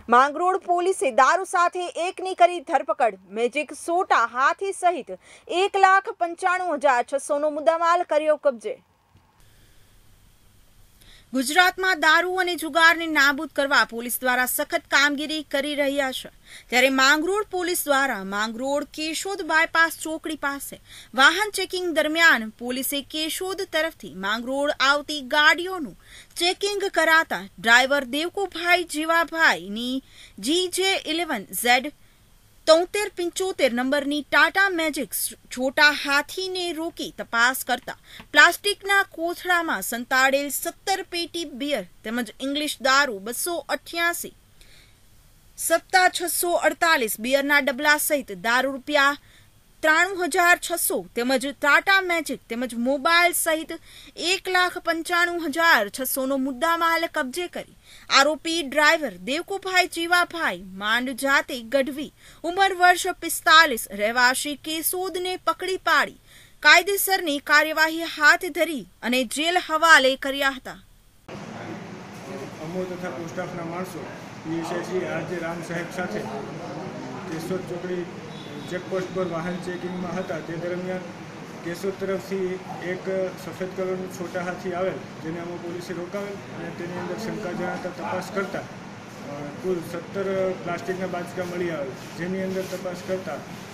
માંગરોળ પોલીસે દારૂ સાથે એકની કરી ધરપકડ। મેજિક સોટા હાથી સહિત 1,95,600નો મુદ્દામાલ કર્યો કબજે। ગુજરાતમાં દારૂ અને જુગારને નાબૂદ કરવા પોલીસ દ્વારા સખત કામગીરી કરી રહ્યા છે, ત્યારે માંગરોળ પોલીસ દ્વારા માંગરોળ કેશોદ બાયપાસ ચોકડી પાસે વાહન ચેકિંગ દરમિયાન પોલીસે કેશોદ તરફથી માંગરોળ આવતી ગાડીઓનું ચેકિંગ કરાતા ડ્રાઈવર દેવકુભાઈ જીવાભાઈની GJ11Z 7375 નંબરની ટાટા મેજિક છોટા હાથીને રોકી તપાસ કરતા પ્લાસ્ટિકના કોથળામાં સંતાડેલ 17 પેટી બિયર તેમજ ઇંગ્લિશ દારૂ 288 648 બિયરના ડબલા સહિત દારૂ રૂપિયા 93,600 તેમજ ટાટા મેજિક તેમજ મોબાઈલ સહિત 1,95,600નો મુદ્દામાલ કબજે કરી આરોપી ડ્રાઈવર દેવકુભાઈ જીવાભાઈ માંડ જાતે ગઢવી ઉંમર વર્ષ 45 રહેવાસી કેશોદને પકડી પાડી કાયદેસરની કાર્યવાહી હાથ ધરી અને જેલ હવાલે કર્યા હતા। અમો તથા પોસ્ટાફના માણસો પીએસઆઈ આજે રામ સાહેબ સાથે કેશોદ ચોકડી ચેકપોસ્ટ પર વાહન ચેકિંગમાં હતા। તે દરમિયાન કેશોદ તરફથી એક સફેદ કલરનું છોટા હાથી આવેલ, જેને અમે પોલીસે રોકાવેલ અને તેની અંદર શંકા જણાતા તપાસ કરતા કુલ 17 પ્લાસ્ટિકના બાચકા મળી આવેલ, જેની અંદર તપાસ કરતા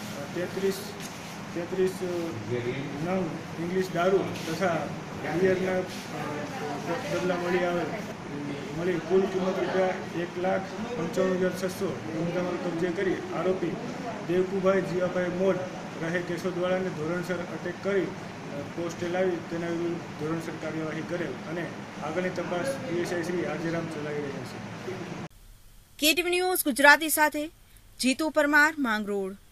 33 નંગ ઇંગ્લિશ દારૂ તથા બિયરના ડબલા મળી આવેલ મળી કુલ કિંમત રૂપિયા 1,95,600 મુદ્દામાલ કબજે કરી આરોપી દેવકુભાઈ જીવાભાઈ મોડ રહે કેશોદવાળાને ધોરણસર અટેક કરી પોસ્ટે લાવી તેના વિરુદ્ધ ધોરણસર કાર્યવાહી કરેલ અને આગળની તપાસ પીએસઆઈ શ્રી હાજીરામ ચલાવી રહ્યા છે। KTV ન્યૂઝ ગુજરાતી સાથે જીતુ પરમાર, માંગરોળ।